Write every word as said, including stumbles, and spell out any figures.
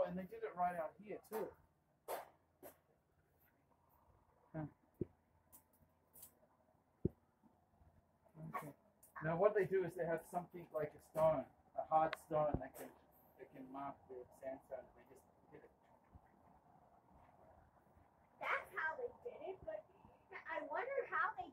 and they did it right out here too. Huh. Okay. Now what they do is they have something like a stone, a hard stone that can that can mark the sandstone. They just hit it. That's how they did it, but I wonder how they